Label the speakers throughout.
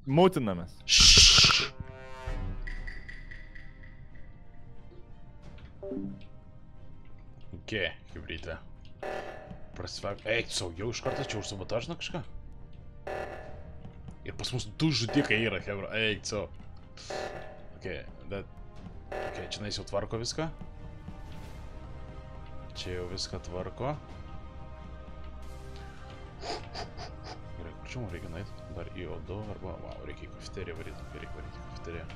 Speaker 1: Mūtinamės.
Speaker 2: Okei, hibridė. Prasivek... Eik, saugiau iš karto, čia užsabotažina kažką? Ir pas mus 2 žudikai yra, hebra. Eik, sau. Okei, bet... Okei, čia nais jau tvarko viską. Čia jau viską tvarko. Gerai, kur čia mums reikia nueit? Dar į O2 arba... Wow, reikia į kafeteriją varyti. Reikia varyti į kafeteriją.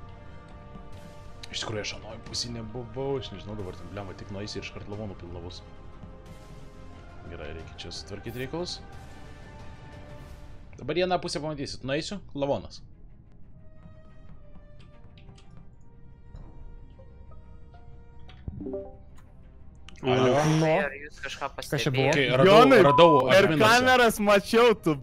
Speaker 2: Iš tikrųjų, aš anoj pusį nebuvau, aš nežinau, dabar ten blemą tik nueisi ir iškart lavonų pilnavus. Gerai, reikia čia sutvarkyti reikalus. Dabar vieną pusę pamatysit, nueisiu, lavonas.
Speaker 3: Alio.
Speaker 4: Ar jūs kažką pastebėjote?
Speaker 1: Jonai,
Speaker 2: radau
Speaker 1: per
Speaker 2: adminuose.
Speaker 1: kameras mačiau, tu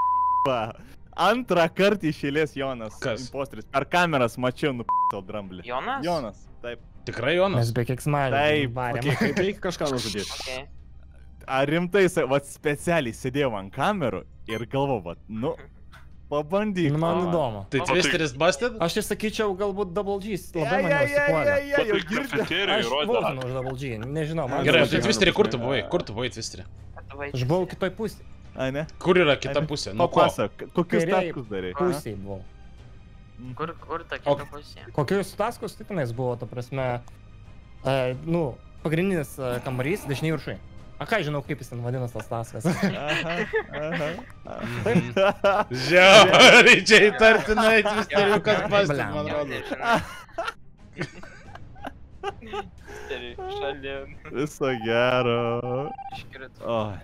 Speaker 1: Antrą kartą iš eilės Jonas.
Speaker 2: Kas?
Speaker 1: Imposteris. Per kameras mačiau nupitau dramblį.
Speaker 4: Jonas?
Speaker 1: Jonas, taip.
Speaker 2: Tikrai Jonas?
Speaker 3: Mes be kiek smalė.
Speaker 1: Taip,
Speaker 5: Kaip reikia kažką nužudyti?
Speaker 4: Okay.
Speaker 1: Ar rimtai, vat specialiai sėdėjau ant kamerų ir galvau, vat, nu, pabandyk.
Speaker 3: Nu, man įdomu.
Speaker 2: Tai Twisteris busted?
Speaker 3: Aš tai sakyčiau, galbūt Double G's labai mane užsipuolė.
Speaker 1: jau girdžiu.
Speaker 3: Aš buvau už Double G, nežinau. man
Speaker 2: Gerai,
Speaker 3: atrodo,
Speaker 2: tai Twisteri, kur tu buvai? Kur tu buvai, Twisteri?
Speaker 3: Aš buvau kitoj pusėj.
Speaker 1: A, ne?
Speaker 2: Kur yra kita pusė? Nu ko?
Speaker 1: Papasok, kokius
Speaker 3: Kairėj
Speaker 1: taškus darai?
Speaker 3: Pusėj buvau.
Speaker 4: Kur ta kita pusė?
Speaker 3: Kokius taskus tai tenais buvo, ta prasme, nu, pagrindinis kambarys, dešiniai viršai. A ką žinau, kaip jis ten vadinas tas taskas.
Speaker 2: Žiauriai, čia įtartinai Twisteriukas busted, man rodo.
Speaker 4: Šalin.
Speaker 1: Viso gero.
Speaker 4: Iškrito.
Speaker 1: Oi.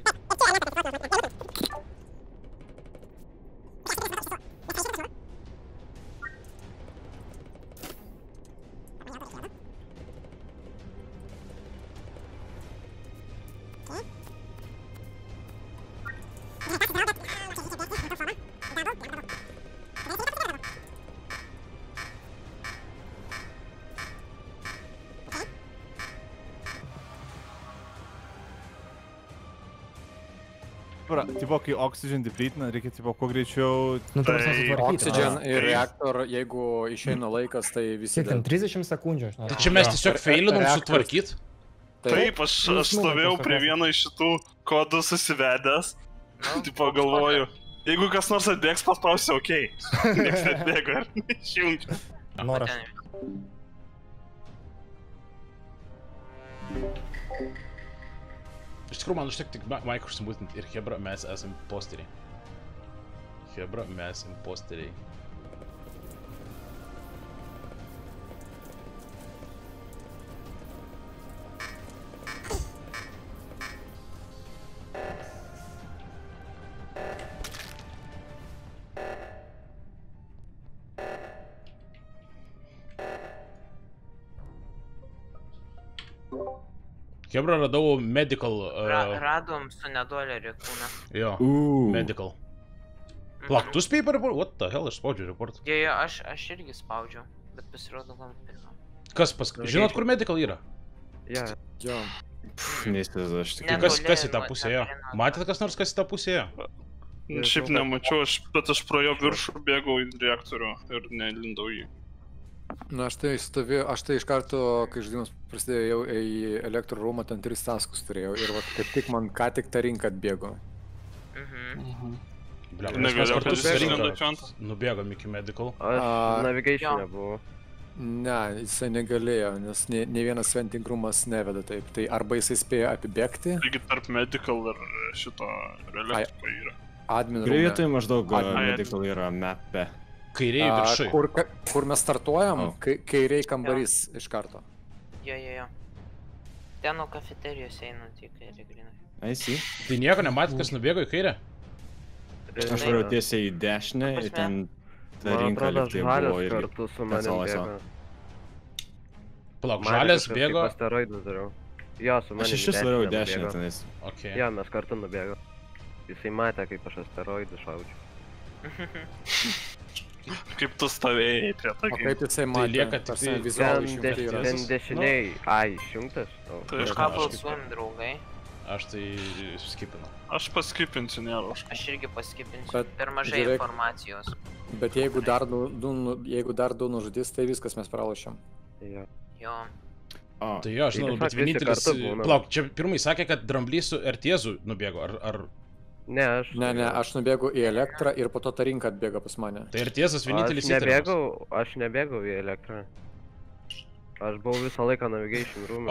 Speaker 1: Tipo, kai oxygen depletina, reikia, tipo, kuo greičiau...
Speaker 3: Nu, ta prasme, sutvarkyti.
Speaker 5: Oxygen ir reaktor, jeigu išeina laikas, tai visi...
Speaker 3: Kiek ten 30 sekundžių, aš noriu.
Speaker 2: Tai čia mes tiesiog feilinom sutvarkyt?
Speaker 6: Taip, aš stovėjau prie vieno iš šitų kodų susivedęs. Tipo, galvoju, jeigu kas nors atbėgs, paspausiu OK. Niekas atbėgo ir išjungiu.
Speaker 3: Noras.
Speaker 2: Iš tikrųjų, man užtek tik Mike užsimūtinti ir Hebra, mes esam imposteriai. Hebra, mes imposteriai. Hebra, radau medical...
Speaker 4: Radom su $1 kūną.
Speaker 2: Jo, medical. Plak, tu spėjai pareportuoti? What the hell, aš spaudžiu report.
Speaker 4: Jo, aš irgi spaudžiau, bet pasirodo gal pirmą.
Speaker 2: Kas žinot, kur medical yra?
Speaker 5: Jo.
Speaker 1: Neįsivaizduoju, aš tik...
Speaker 2: Kas į tą pusę ėjo? Matėte kas nors, kas į tą pusę ėjo?
Speaker 6: Šiaip nemačiau, bet aš pro jo viršų bėgau į reaktorių ir nelindau jį.
Speaker 5: Nu, aš tai iš karto, kai žaidimas prasidėjo, jau į elektro rūmą ten 3 taskus turėjau ir va, kaip tik man ką tik tą rinką atbėgo.
Speaker 6: Negalėjau, kad jis nedačiuotas.
Speaker 2: Nubėgom iki medical.
Speaker 7: Aš navigation nebuvau.
Speaker 5: Ne, jisai negalėjo, nes ne vienas venting roomas neveda taip. Tai arba jisai spėjo apibėgti.
Speaker 6: Taigi tarp medical ir šito elektriko yra.
Speaker 5: Admin room.
Speaker 1: Kurioje vietoje maždaug medical yra mape?
Speaker 2: Kairiai viršai.
Speaker 5: Kur mes startuojam, kairiai kambarys iš karto.
Speaker 4: Jo. Ten nuo kafeterijos eina, tik kairė grinai.
Speaker 1: Eisi.
Speaker 2: Tai nieko nematėt, kas nubėgo į kairę?
Speaker 1: Aš varėjau tiesiai į dešinę ir ten ta rinka liktai buvo irgi.
Speaker 7: Kartu su manim bėgo.
Speaker 2: Palauk, žalės bėgo.
Speaker 7: Asteroidus dariau. Jo, su manim
Speaker 1: Aš iš vis varėjau į dešinę tenais.
Speaker 7: Jo, mes kartu nubėgo. Jisai matė, kaip aš asteroidus šaudžiu.
Speaker 6: Kaip tu stovėjai prie
Speaker 5: O kaip jisai matė?
Speaker 2: Tai lieka tik tai
Speaker 5: vizualiai išjungti yra.
Speaker 7: Ten dešiniai. Ai, išjungtas?
Speaker 6: Tai
Speaker 4: Ką balsuojam, draugai?
Speaker 2: aš tai skipinu.
Speaker 6: Aš paskipinsiu, nėra už.
Speaker 4: Aš irgi paskipinsiu.
Speaker 5: Bet
Speaker 4: Per mažai
Speaker 5: žiūrėk.
Speaker 4: informacijos.
Speaker 5: Bet jeigu dar du nužudys, tai viskas mes pralošiam.
Speaker 7: Jo.
Speaker 4: Jo.
Speaker 2: Tai jo, žinau,
Speaker 7: tiesiog
Speaker 2: bet
Speaker 7: visi
Speaker 2: vienintelis...
Speaker 7: kartu būna.
Speaker 2: Plauk, čia pirmai sakė, kad Dramblys su Ertiezu nubėgo, ar...
Speaker 7: Ne, aš...
Speaker 5: Ne, aš nubėgu į elektrą ir po to ta rinka atbėga pas mane.
Speaker 2: Tai Ertiezas vienintelis
Speaker 7: Aš nebėgau į elektrą. Aš buvau visą laiką navigation room.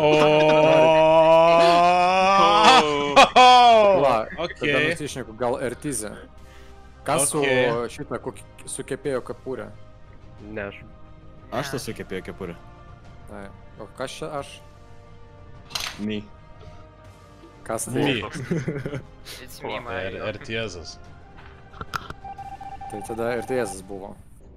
Speaker 5: La,
Speaker 2: okei.
Speaker 5: tada nusišneku, gal Ertizė. Kas su
Speaker 2: Okei.
Speaker 5: šitą sukepėjo kepurę?
Speaker 7: Ne, aš...
Speaker 1: Aš tas sukepėjau kepurę.
Speaker 5: Tai. O kas čia aš?
Speaker 1: Me.
Speaker 5: Kas tai?
Speaker 2: Me.
Speaker 4: It's me, Mario.
Speaker 2: Ertiezas.
Speaker 5: Tai tada Ertizas buvo.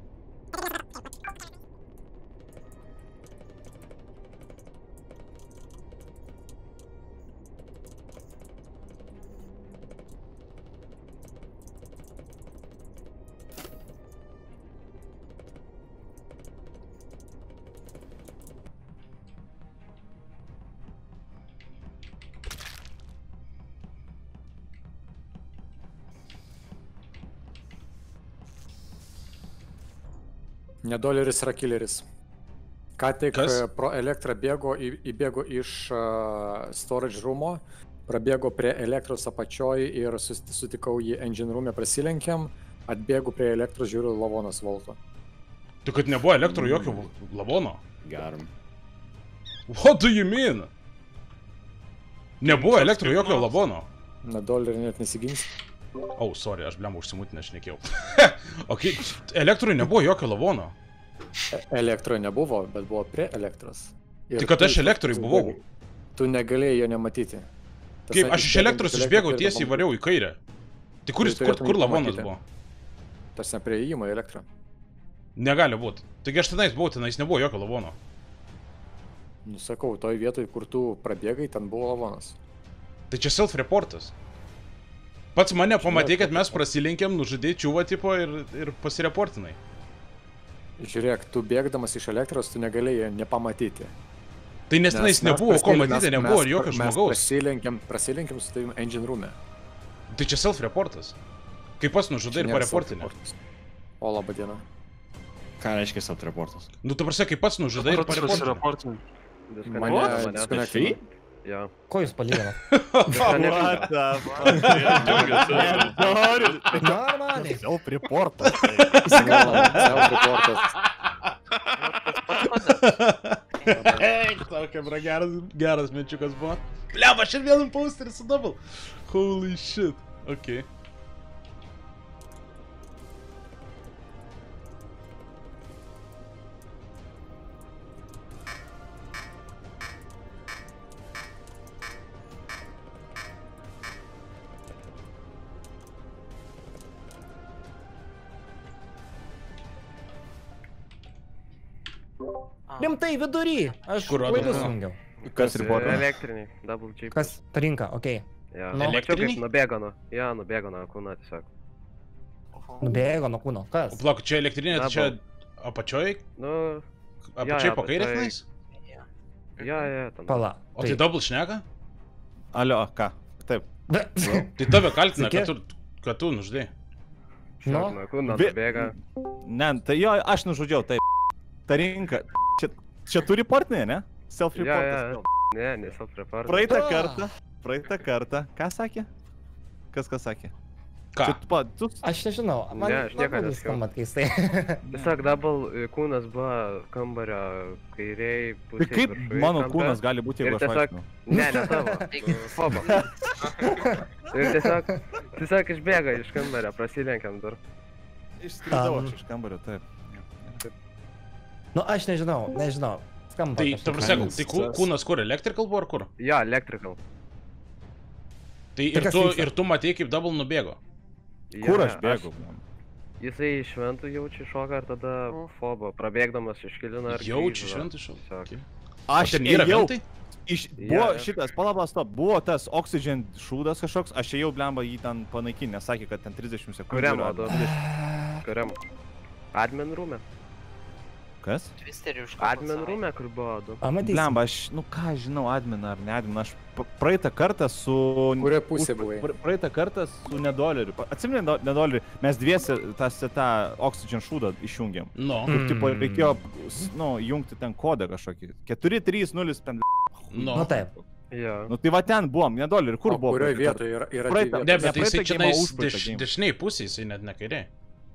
Speaker 5: Ne doleris yra killeris. Ką tik
Speaker 2: Kas?
Speaker 5: pro elektrą bėgo, įbėgo iš storage roomo, prabėgo prie elektros apačioj ir sutikau jį engine room'e, prasilenkėm, atbėgu prie elektros, žiūriu, lavonas volto.
Speaker 2: Tu kad nebuvo elektro jokio lavono?
Speaker 1: Geram.
Speaker 2: What do you mean? Nebuvo elektro jokio lavono.
Speaker 5: Na dolerį net nesigins.
Speaker 2: Oh, sorry, aš blemą užsimutinę šnekėjau. Ok, elektrui nebuvo jokio lavono.
Speaker 5: Elektroje nebuvo, bet buvo prie elektros. Ir
Speaker 2: Tai kad aš elektrui buvau.
Speaker 5: Tu negalėjai jo nematyti.
Speaker 2: Kaip, aš iš elektros išbėgau tiesiai variau į kairę. Tai kur lavonas buvo?
Speaker 5: Tas ne prie įėjimo į elektrą.
Speaker 2: Negali būt. Taigi aš tenais buvau, tenais nebuvo jokio lavono.
Speaker 5: Nusakau, toj vietoj, kur tu prabėgai, ten buvo lavonas.
Speaker 2: Tai čia self-reportas. Pats mane pamatė, kad mes prasilenkėm, nužudė čiūvą tipo ir pasireportinai.
Speaker 5: Žiūrėk, tu bėgdamas iš elektros, tu negalėjai nepamatyti.
Speaker 2: Tai nes tenais nebuvo ko matyti, nebuvo jokio žmogaus.
Speaker 5: Mes prasilenkėm su tavim engine room'e.
Speaker 2: Tai čia self-reportas. Kaip pats nužudai ir pareportinė.
Speaker 5: O, laba diena.
Speaker 1: Ką reiškia self-reportas?
Speaker 2: Nu, ta prasme, kaip pats nužudai ir pareportinė.
Speaker 5: Mane disconnectino.
Speaker 7: Jo.
Speaker 3: Ko jūs palygino?
Speaker 1: What the fuck?
Speaker 3: Normaliai.
Speaker 1: Self-reportas.
Speaker 5: Self-reportas.
Speaker 2: Tokia, bra, geras minčiukas buvo. Blem, aš ir vienam posterį su double. Holy shit. Ok.
Speaker 3: Rimtai vidury. Aš
Speaker 2: Kur rodo?
Speaker 3: laidus jungiau.
Speaker 1: Kas reportas?
Speaker 7: Elektriniai, double chip.
Speaker 3: Kas? Rinka, okei.
Speaker 7: Jo.
Speaker 3: Nu,
Speaker 7: Mačiau, kaip
Speaker 2: elektriniai?
Speaker 7: nubėgo nuo kūno tiesiog.
Speaker 3: Nubėgo nuo kūno. Kas?
Speaker 2: Plak, čia elektrinė, tai čia apačioj?
Speaker 7: Nu,
Speaker 2: Apačioj po kairė
Speaker 7: apačioj.
Speaker 2: tenais?
Speaker 7: jo, ten.
Speaker 3: Pala.
Speaker 2: O tai double šneka?
Speaker 1: Alio, ką? Taip.
Speaker 2: Tai tave kaltina,
Speaker 3: Sveiki.
Speaker 2: kad tu nužudai.
Speaker 3: Nu,
Speaker 7: Nuo kūno
Speaker 1: Vi-
Speaker 7: nubėga.
Speaker 1: Ne, tai jo, aš nužudžiau, taip. Ta rinka. Čia turi portinė, ne? Self-reportas.
Speaker 7: Jo. Ne, self-report.
Speaker 1: Praeitą kartą. Ką sakė? Kas sakė?
Speaker 2: Ką?
Speaker 1: Tu
Speaker 3: aš nežinau. Man
Speaker 7: Ne, aš nieko
Speaker 3: labai
Speaker 7: nesakiau.
Speaker 3: skambat keistai.
Speaker 7: Tiesiog double kūnas buvo kambario kairiai
Speaker 1: Tai
Speaker 7: pusėje.
Speaker 1: kaip
Speaker 7: viršuj
Speaker 1: mano
Speaker 7: kampe.
Speaker 1: kūnas gali būti,
Speaker 7: Ir
Speaker 1: jeigu aš
Speaker 7: tiesiog-
Speaker 1: vaikštau?
Speaker 7: Ne, ne tavo. Fobo. Ir tiesiog išbėga iš kambario, prasilenkiam dar.
Speaker 1: Išskridau
Speaker 3: Am.
Speaker 1: aš iš kambario, taip.
Speaker 3: Nu, aš nežinau. Skamba.
Speaker 2: Tai,
Speaker 3: kažkaip.
Speaker 2: ta prasme, tai kūnas kur, electrical buvo ar kur?
Speaker 7: Jo, electrical.
Speaker 2: Tai
Speaker 3: Tai kas vyksta?
Speaker 2: ir tu matei, kaip double nubėgo.
Speaker 1: Kur
Speaker 7: Jo,
Speaker 1: aš bėgau?
Speaker 7: Jisai šventų jaučia šoką ir tada fobo, prabėgdamas iškilina ir
Speaker 2: Jaučiu
Speaker 7: grįžo.
Speaker 2: šventų šau.
Speaker 7: Tiesiog.
Speaker 2: Okay.
Speaker 1: Aš
Speaker 2: Ten yra
Speaker 1: ėjau.
Speaker 2: ventai?
Speaker 1: Buvo
Speaker 7: Jo.
Speaker 1: šitas, palabas stop, buvo tas oxygen šūdas kažkoks, aš ėjau blemba jį ten panaikinti, nes sakė, kad ten 30 sekundžių.
Speaker 7: Kuriam
Speaker 1: yra.
Speaker 7: modu? Kuriam? Admin rūme.
Speaker 1: Kas?
Speaker 4: Twisterį už
Speaker 7: Admin rūme, kur buvo du.
Speaker 3: Pamatysim.
Speaker 1: Blemba, aš, nu ką žinau, admin ar ne admin, aš praeitą kartą su...
Speaker 5: Kuria pusė buvai?
Speaker 1: Praeitą kartą su nedoleriu. Atsimeni nedoleriu, mes dviese tą Oxygen šūdą išjungėm.
Speaker 2: Nu.
Speaker 1: Kur tipo reikėjo, nu, jungti ten kodą kažkokį. 4-3-0 pen...
Speaker 2: Nu.
Speaker 3: Nu taip.
Speaker 7: Jo.
Speaker 1: Nu tai va ten buvom, nedoleriu, kur buvo?
Speaker 5: Kurioje vietoje yra dvi
Speaker 1: Praeitą-
Speaker 5: vietos?
Speaker 2: Ne, bet
Speaker 1: praeitą
Speaker 2: jisai čia
Speaker 1: geimą, užpraeitą geimą.
Speaker 2: dešiniai pusė, jisai net ne kairiai.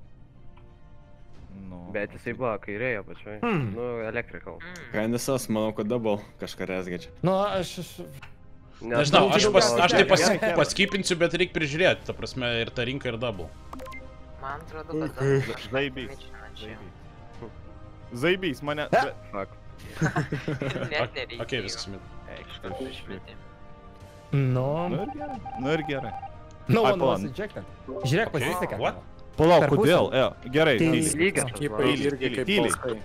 Speaker 1: Nu.
Speaker 7: Bet jisai buvo kairėje pačioj. Nu, electrical.
Speaker 8: Kandisas, manau, kad double kažką rezgečia.
Speaker 3: Nu, aš...
Speaker 2: Nežinau, aš tai
Speaker 1: Gerai.
Speaker 2: paskipinsiu, bet reikia prižiūrėti, ta prasme, ir tą rinką, ir double.
Speaker 4: Man atrodo, kad
Speaker 1: Zaibys.
Speaker 4: Mičina čia.
Speaker 1: Zaibys, mane...
Speaker 7: Fuck.
Speaker 4: Net nereikia.
Speaker 2: Okei, viskas mit.
Speaker 4: Išmetė.
Speaker 3: Nu...
Speaker 1: Nu ir gerai.
Speaker 3: No
Speaker 1: Ai,
Speaker 3: one was
Speaker 1: palauk.
Speaker 3: ejected. Žiūrėk,
Speaker 2: Okay,
Speaker 3: pasisekė.
Speaker 2: what?
Speaker 1: Palauk,
Speaker 3: Per pusę.
Speaker 1: kodėl? Gerai,
Speaker 3: Tai-
Speaker 1: tyliai.
Speaker 7: Lygiai.
Speaker 5: Ekipai
Speaker 1: Tyliai,
Speaker 5: irgi kaip
Speaker 1: tyliai.
Speaker 5: balsai.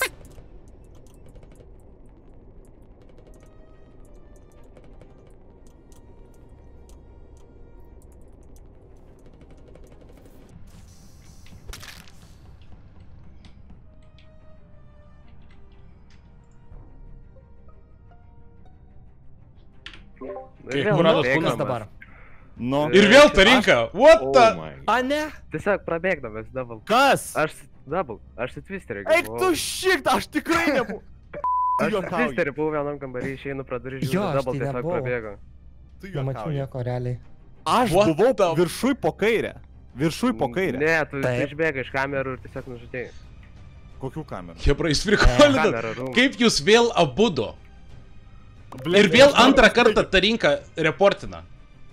Speaker 2: Kai kur radot
Speaker 3: Kas
Speaker 2: kūną?
Speaker 3: dabar?
Speaker 1: Nu.
Speaker 2: Ir vėl ta rinka, what
Speaker 8: Oh
Speaker 2: the?
Speaker 8: my.
Speaker 3: A, ne?
Speaker 7: Tiesiog prabėgdamas double.
Speaker 1: Kas?
Speaker 7: Aš su Twisteriu
Speaker 1: Eik tu šit, aš tikrai nebuvau.
Speaker 7: Aš su
Speaker 1: juokauji.
Speaker 7: Twisteriu buvau vienam kambarį, išeinu pro duris,
Speaker 3: Jo,
Speaker 7: žiūriu,
Speaker 3: aš
Speaker 7: double
Speaker 3: tai
Speaker 7: tiesiog
Speaker 3: nebuvau.
Speaker 7: prabėgo.
Speaker 1: Tu
Speaker 3: Nemačiau
Speaker 1: juokauji.
Speaker 3: nieko realiai.
Speaker 1: Aš
Speaker 2: What
Speaker 1: buvau
Speaker 2: the-
Speaker 1: viršui po kairę. Viršui po kairę.
Speaker 7: Ne, tu
Speaker 3: Taip.
Speaker 7: išbėgai iš kamerų ir tiesiog nužudėjai.
Speaker 1: Kokių kamerų?
Speaker 2: Hebra, jūs prikolinat.
Speaker 7: Kamera rūmų.
Speaker 2: Kaip jūs vėl abudu? Ir vėl antrą kartą tą rinką reportina.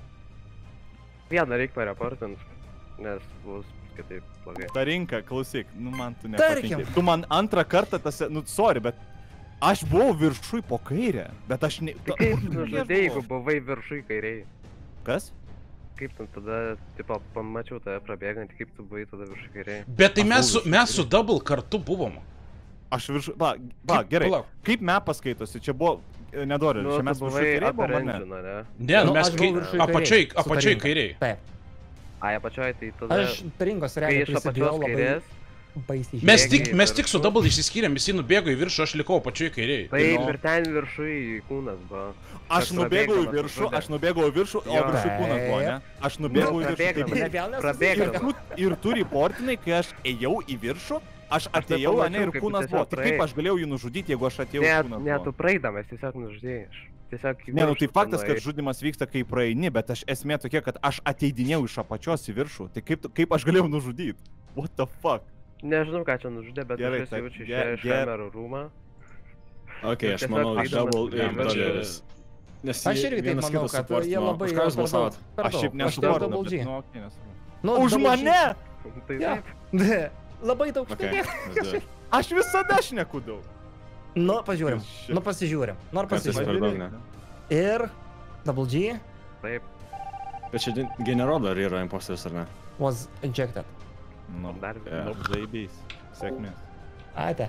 Speaker 7: Vieną reikia pareportint, nes bus kitaip blogai.
Speaker 1: Ta rinka, klausyk, nu man tu
Speaker 3: Tarkim.
Speaker 1: nepatinki. Tu man antrą kartą tas, nu sorry, bet aš buvau viršui po kairę, bet aš ne...
Speaker 7: Tai kaip nužudėjai, jeigu buvai viršui kairiai?
Speaker 1: Kas?
Speaker 7: Kaip ten tada, tipo, pamačiau tave prabėgant, kaip tu buvai tada viršui kairiai?
Speaker 2: Bet tai
Speaker 1: Aš buvau
Speaker 2: mes su double kartu buvom.
Speaker 1: Aš viršui... Va,
Speaker 2: Kaip-
Speaker 1: gerai.
Speaker 2: palauk.
Speaker 1: Kaip mapa skaitosi? Čia buvo... Nedoriu,
Speaker 7: Nu,
Speaker 1: čia
Speaker 7: tu
Speaker 1: mes viršui
Speaker 7: buvai
Speaker 1: kairė
Speaker 7: upper
Speaker 1: buvom, ne?
Speaker 7: engine, ne?
Speaker 2: Ne,
Speaker 3: Nu,
Speaker 2: mes
Speaker 3: aš buvau viršuj
Speaker 2: apačiai
Speaker 3: kairėj, su ta rinka.
Speaker 2: kairiai.
Speaker 3: Taip.
Speaker 7: Ai, apačioj, tai tada...
Speaker 3: Aš rinkos
Speaker 7: Kai
Speaker 3: realiai
Speaker 7: iš
Speaker 3: prisidėjau
Speaker 7: apačios
Speaker 3: labai
Speaker 7: kairės,
Speaker 3: baisiai.
Speaker 2: Mes
Speaker 7: Bėgi
Speaker 2: tik,
Speaker 7: į
Speaker 2: mes tik su
Speaker 7: viršų.
Speaker 2: double išsiskyrėm, jisai nubėgo į viršų, aš likau apačiai kairiai.
Speaker 7: taip
Speaker 1: Nu.
Speaker 7: ir ten viršui kūnas buvo.
Speaker 1: Aš
Speaker 7: Kad
Speaker 1: nubėgau į
Speaker 7: prabėgdamas
Speaker 1: viršų,
Speaker 7: nužudė.
Speaker 1: aš nubėgau į viršų, o
Speaker 7: Jo.
Speaker 1: viršų kūnas buvo, ne? Aš nubėgau į viršų.
Speaker 7: prabėgdamas.
Speaker 1: tai-
Speaker 3: Ne, vėl nesusijęs.
Speaker 7: Prabėgdamas.
Speaker 1: Ir tu reportinai, kai aš ėjau į viršų, aš atėjau,
Speaker 7: nepamačiau,
Speaker 1: ne, ir
Speaker 7: kaip tu
Speaker 1: kūnas
Speaker 7: tiesiog
Speaker 1: buvo. Tai kaip
Speaker 7: praėjai.
Speaker 1: aš galėjau jį nužudyti, jeigu aš atėjau,
Speaker 7: Ne,
Speaker 1: kūnas
Speaker 7: ne, tu
Speaker 1: buvo?
Speaker 7: praeidamas tiesiog nužudėjai. Tiesiog į
Speaker 1: Ne, nu
Speaker 7: viršų
Speaker 1: tai faktas, kad
Speaker 7: nuėjai.
Speaker 1: žudimas vyksta, kai praeini, bet aš esmė tokia, kad aš ateidinėjau iš apačios į viršų. Tai kaip aš galėjau nužudyti? What the fuck?
Speaker 7: Nežinau, ką čia nužudė, bet
Speaker 1: Gerai,
Speaker 7: aš
Speaker 1: tai
Speaker 7: jaučiu
Speaker 1: ge-
Speaker 7: iš
Speaker 1: ge-
Speaker 7: kamerų rūmą.
Speaker 8: Ok, aš
Speaker 7: Tiesiog
Speaker 8: manau,
Speaker 7: eidamas
Speaker 8: double ir
Speaker 7: į viršų.
Speaker 8: doleris. Nes
Speaker 3: Aš irgi taip
Speaker 8: vienas
Speaker 3: manau,
Speaker 8: kitas
Speaker 3: kad
Speaker 8: suportino.
Speaker 3: jie labai
Speaker 8: Už ką jūs
Speaker 3: per daug-
Speaker 8: balsavot?
Speaker 3: per
Speaker 1: Aš šiaip
Speaker 3: daug. Aš dėl
Speaker 1: nesuportinu,
Speaker 3: Double
Speaker 1: bet
Speaker 3: G.
Speaker 1: nu, okei, nesvarbu.
Speaker 3: Nu,
Speaker 1: Už
Speaker 3: Double G.
Speaker 1: mane!
Speaker 7: Tai
Speaker 3: Jo.
Speaker 7: taip.
Speaker 3: Labai daug
Speaker 8: Ok,
Speaker 3: šnekėt.
Speaker 8: let's do it.
Speaker 1: Aš visada šneku daug.
Speaker 3: Nu, pažiūrim.
Speaker 1: Shit.
Speaker 3: Nu, pasižiūrim. Noriu
Speaker 8: Kartais
Speaker 3: pasižiūrim.
Speaker 8: per daug, ne?
Speaker 3: Ir Double G
Speaker 7: Taip,
Speaker 8: Bet čia generolo ar yra imposteris ar ne?
Speaker 3: was ejected.
Speaker 1: Nu,
Speaker 7: dar
Speaker 8: Yeah.
Speaker 1: nu, žaibys. Sėkmės.
Speaker 3: Aite.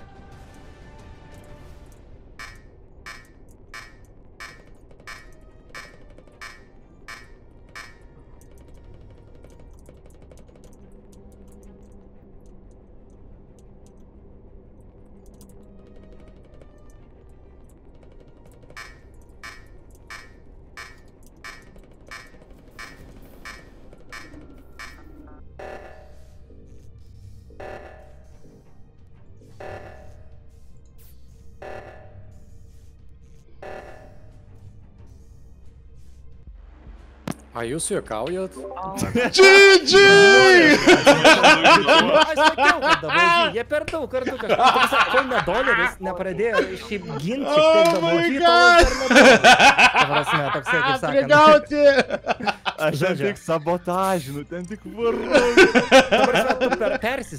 Speaker 5: A, jūs juokaujat?
Speaker 2: GG!
Speaker 3: Aš sakiau, kad Double G, jie per daug kartų kažką. Kol ne doleris nepradėjo šiaip ginti šiek tiek Double G, tol jis dar nebuvo. Ta prasme, toksai, kaip sakant.
Speaker 1: Aš ten
Speaker 3: Žodžiu.
Speaker 1: tik sabotažinu, ten tik varu.
Speaker 3: Ta prasme, tu persis